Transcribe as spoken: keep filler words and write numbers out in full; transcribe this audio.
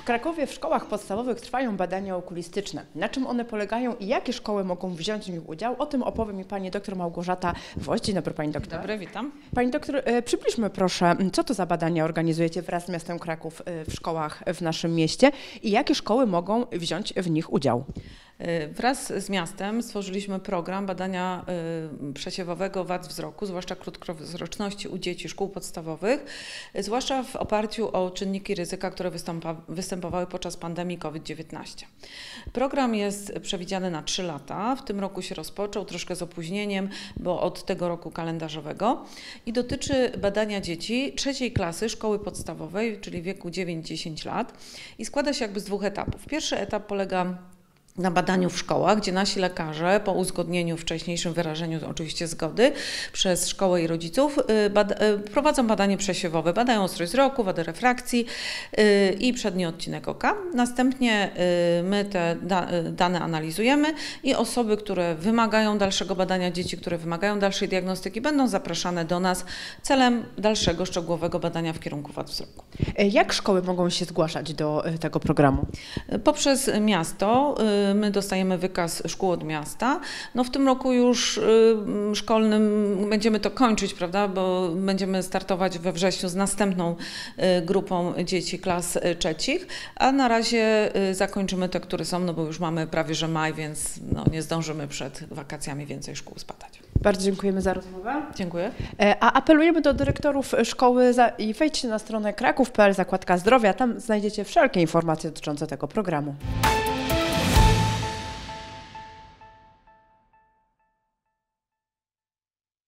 Krakowie w szkołach podstawowych trwają badania okulistyczne. Na czym one polegają i jakie szkoły mogą wziąć w nich udział? O tym opowie mi pani doktor Małgorzata Woś. Dzień dobry, pani doktor. Dobry, witam. Pani doktor, przybliżmy proszę, co to za badania organizujecie wraz z miastem Kraków w szkołach w naszym mieście i jakie szkoły mogą wziąć w nich udział? Wraz z miastem stworzyliśmy program badania przesiewowego wad wzroku, zwłaszcza krótkowzroczności u dzieci szkół podstawowych, zwłaszcza w oparciu o czynniki ryzyka, które występowały podczas pandemii COVID dziewiętnaście. Program jest przewidziany na trzy lata. W tym roku się rozpoczął, troszkę z opóźnieniem, bo od tego roku kalendarzowego i dotyczy badania dzieci trzeciej klasy szkoły podstawowej, czyli wieku dziewięć do dziesięciu lat i składa się jakby z dwóch etapów. Pierwszy etap polega na badaniu w szkołach, gdzie nasi lekarze po uzgodnieniu, wcześniejszym wyrażeniu oczywiście zgody przez szkołę i rodziców bada, prowadzą badanie przesiewowe, badają ostrość wzroku, wadę refrakcji i przedni odcinek oka. Następnie my te da, dane analizujemy i osoby, które wymagają dalszego badania, dzieci, które wymagają dalszej diagnostyki, będą zapraszane do nas celem dalszego szczegółowego badania w kierunku wad wzroku. Jak szkoły mogą się zgłaszać do tego programu? Poprzez miasto. My dostajemy wykaz szkół od miasta. No w tym roku już y, szkolnym będziemy to kończyć, prawda, bo będziemy startować we wrześniu z następną y, grupą dzieci klas y, trzecich, a na razie y, zakończymy te, które są, no bo już mamy prawie że maj, więc no, nie zdążymy przed wakacjami więcej szkół zbadać. Bardzo dziękujemy za rozmowę. Dziękuję. A apelujemy do dyrektorów szkoły za, i wejdźcie na stronę kraków kropka p l, zakładka zdrowia, tam znajdziecie wszelkie informacje dotyczące tego programu.